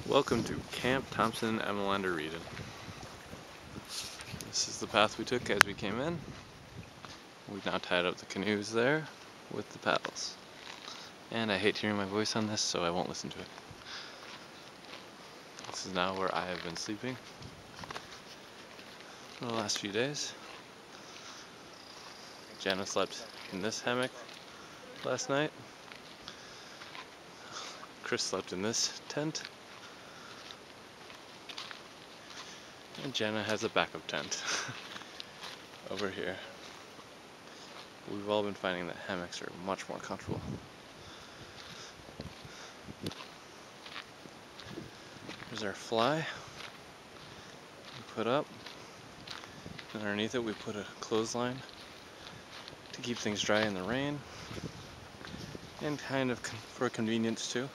Welcome to Camp Thompson Emelander Reedon. This is the path we took as we came in. We've now tied up the canoes there with the paddles. And I hate hearing my voice on this, so I won't listen to it. This is now where I have been sleeping for the last few days. Jana slept in this hammock last night. Chris slept in this tent. And Jana has a backup tent over here. We've all been finding that hammocks are much more comfortable. Here's our fly we put up. And underneath it we put a clothesline to keep things dry in the rain. And kind of for convenience too.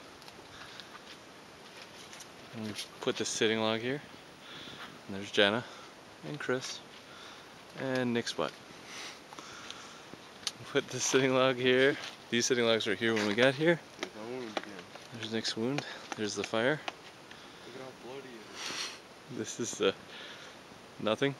And we put this sitting log here. And there's Jana and Chris and Nick's butt. Put the sitting log here. These sitting logs were here when we got here. There's my wound again. There's Nick's wound. There's the fire. Look at how bloody it is. This is nothing.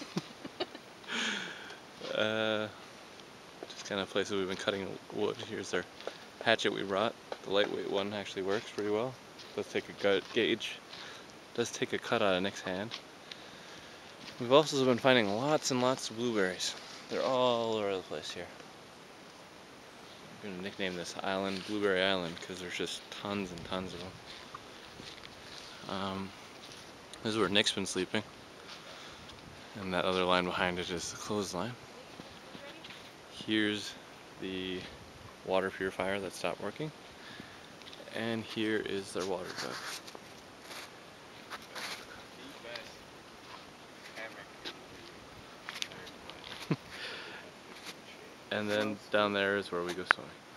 Just kind of places we've been cutting wood. Here's our hatchet we brought. The lightweight one actually works pretty well. Does take a gauge. Does take a cut out of Nick's hand. We've also been finding lots and lots of blueberries. They're all over the place here. I'm gonna nickname this island Blueberry Island because there's just tons and tons of them. This is where Nick's been sleeping. And that other line behind it is the clothesline. Here's the water purifier that stopped working. And here is their water jug. And then down there is where we go swimming.